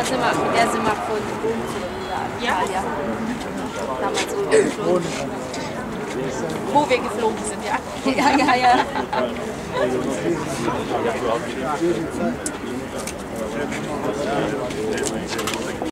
mit der sind wir von Rom zu Italia. Damals so geflogen. Wo wir geflogen sind, ja. Ja.